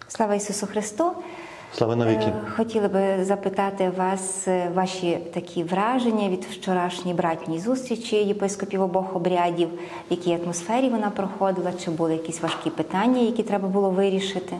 Слава Ісусу Христу! Слава навіки! Хотіла би запитати вас ваші такі враження від вчорашньої братньої зустрічі єпископів обох обрядів, в якій атмосфері вона проходила, чи були якісь важкі питання, які треба було вирішити?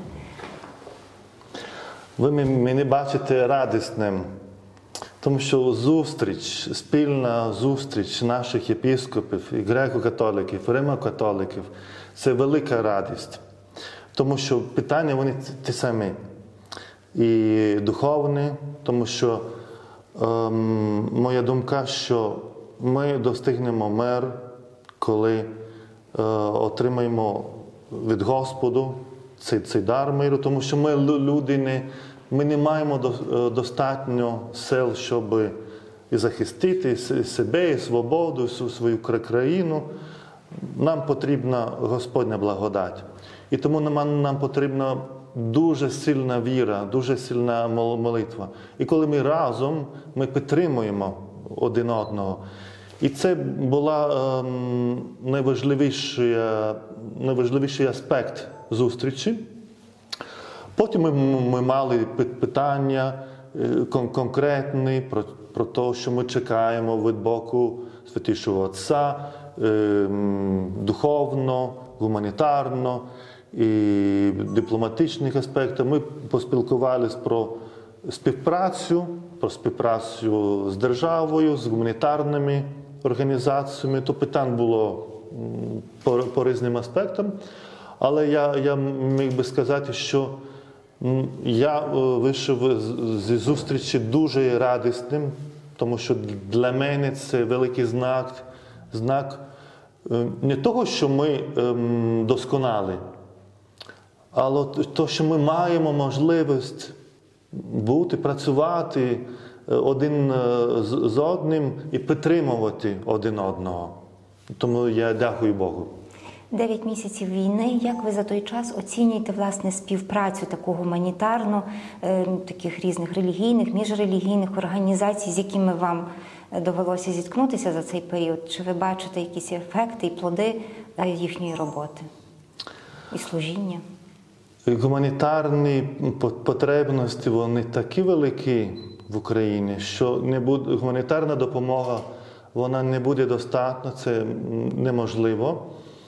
Ви мене бачите радісним, тому що зустріч, спільна зустріч наших єпископів, і греко-католиків, і римо-католиків – це велика радість. Тому що питання вони ті самі. І духовні, тому що моя думка, що ми достигнемо мир, коли отримаємо від Господу цей дар миру, тому що ми люди ми не маємо достатньо сил, щоб і захистити себе, і свободу, і свою країну. Нам потрібна Господня благодать. І тому нам потрібна дуже сильна віра, дуже сильна молитва. І коли ми разом, ми підтримуємо один одного. І це була найважливіший аспект зустрічі. Потім ми мали питання конкретні про те, що ми чекаємо від боку Святішого Отця, духовно, гуманітарно і дипломатичних аспектів. Ми поспілкувалися про співпрацю з державою, з гуманітарними організаціями. То питань було по різним аспектам. Але я міг би сказати, що я вийшов зі зустрічі дуже радісним, тому що для мене це великий знак не того, що ми досконалі, але те, що ми маємо можливість бути, працювати один з одним і підтримувати один одного. Тому я дякую Богу. 9 місяців війни. Як ви за той час оцінюєте, власне, співпрацю таку гуманітарну, таких різних релігійних, міжрелігійних організацій, з якими вам довелося зіткнутися за цей період? Чи ви бачите якісь ефекти і плоди їхньої роботи і служіння? Гуманітарні потребності, вони такі великі в Україні, що гуманітарна допомога, вона не буде достатня, це неможливо.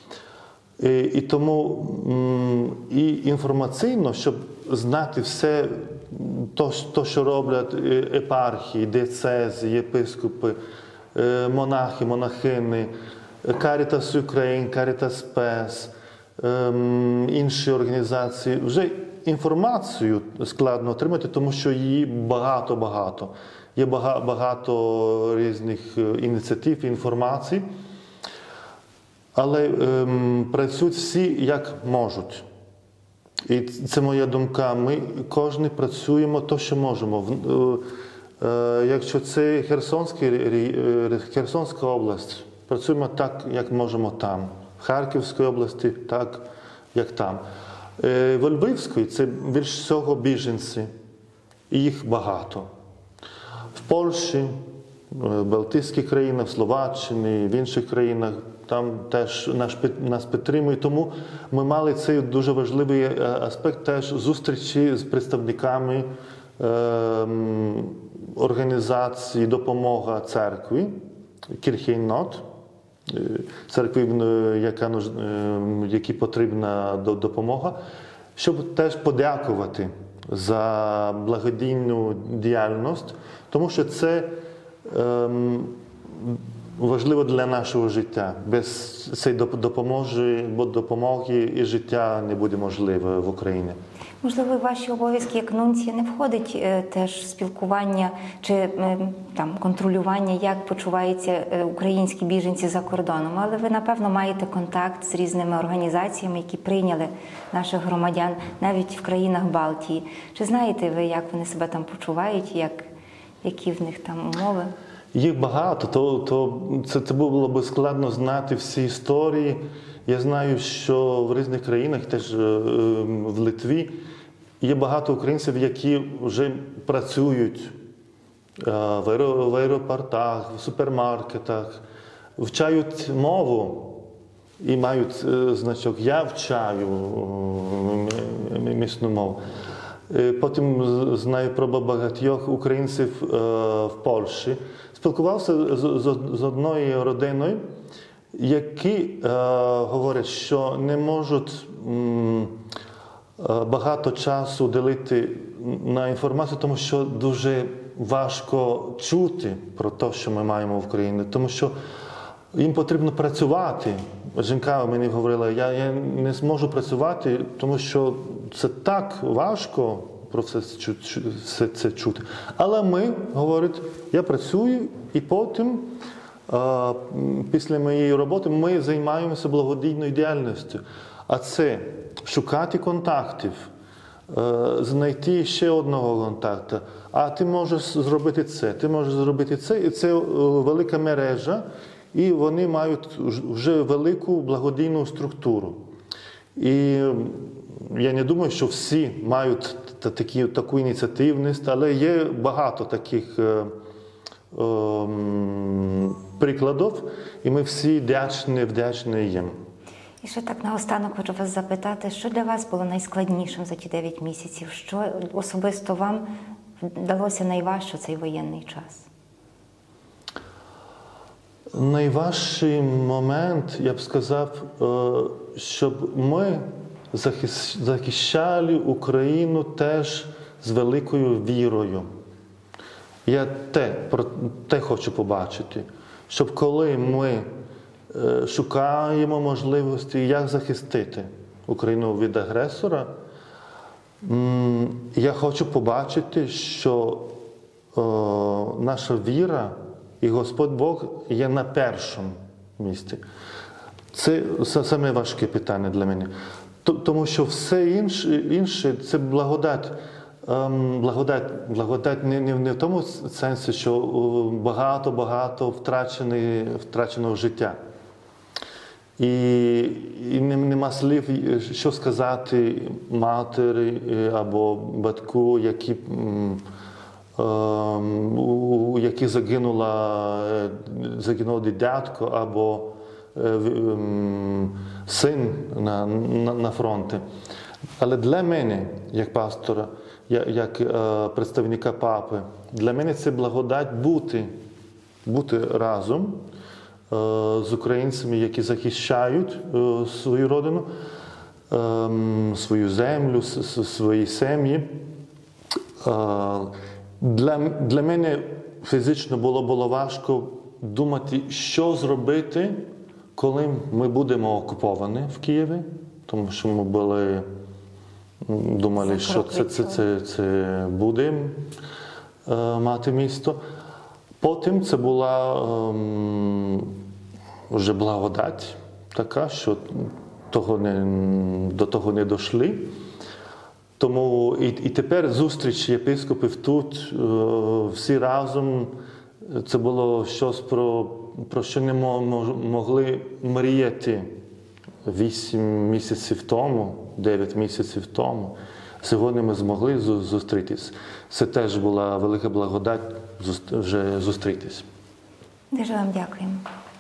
І тому і інформаційно, щоб знати все, то, що роблять єпархії, диєцези, єпископи, монахи, монахини, Caritas Ukraine, Caritas Spes, інші організації. Вже інформацію складно отримати, тому що її багато-багато. Є багато різних ініціатив, інформацій. Але працюють всі як можуть. І це моя думка. Ми кожен працюємо те, що можемо. Якщо це Херсонська область, працюємо так, як можемо там. В Харківській області так, як там. В Львівській це більш всього біженці. І їх багато. В Польщі, в Балтійських країнах, в Словаччині, в інших країнах там теж нас підтримують. Тому ми мали цей дуже важливий аспект теж зустрічі з представниками організації «Допомога церкві», Kircheinnot, церкві, якій потрібна допомога, щоб теж подякувати за благодійну діяльність, тому що це важливо для нашого життя. Без цієї допомоги і життя не буде можливе в Україні. Можливо, ваші обов'язки як нунція не входить теж спілкування чи там контролювання, як почуваються українські біженці за кордоном, але ви, напевно, маєте контакт з різними організаціями, які прийняли наших громадян навіть в країнах Балтії. Чи знаєте ви, як вони себе там почувають, які в них там умови? Їх багато, це було б складно знати всі історії. Я знаю, що в різних країнах, теж в Литві, є багато українців, які вже працюють в аеропортах, в супермаркетах, вчають мову і мають значок «Я вчаю місну мову. Потім знаю про багатьох українців в Польщі. Спілкувався з одною родиною, які говорять, що не можуть багато часу ділити на інформацію, тому що дуже важко чути про те, що ми маємо в Україні. Тому що їм потрібно працювати. Жінка мені говорила, я не зможу працювати, тому що це так важко про все це чути. Але ми, говорять, я працюю і потім, після моєї роботи, ми займаємося благодійною діяльністю. А це шукати контактів, знайти ще одного контакту. А ти можеш зробити це, ти можеш зробити це. І це велика мережа, і вони мають вже велику благодійну структуру. І я не думаю, що всі мають таку ініціативність, але є багато таких прикладів, і ми всі вдячні їм. І ще так наостанок хочу вас запитати, що для вас було найскладнішим за ті 9 місяців? Що особисто вам далося найважче цей воєнний час? Найважчий момент, я б сказав, щоб ми захищали Україну теж з великою вірою. Я те хочу побачити, щоб коли ми шукаємо можливості, як захистити Україну від агресора, я хочу побачити, що наша віра і Господь Бог є на першому місці. Це саме важке питання для мене. Тому що все інше – це благодать. Благодать не в тому сенсі, що багато втраченого життя. І нема слів, що сказати матері або батьку, які загинув дитятко або син на фронті. Але для мене, як пастора, як представника папи, для мене це благодать бути разом з українцями, які захищають свою родину, свою землю, свої сім'ї. Для мене фізично було важко думати, що зробити, коли ми будемо окуповані в Києві, тому що ми думали, що це буде мати місто. Потім це була вже благодать така, що до того не дійшли. Тому і тепер зустріч єпископів тут, всі разом, це було щось, про що не могли мріяти 8 місяців тому, 9 місяців тому. Сьогодні ми змогли зустрітись. Це теж була велика благодать вже зустрітись. Дуже вам дякуємо.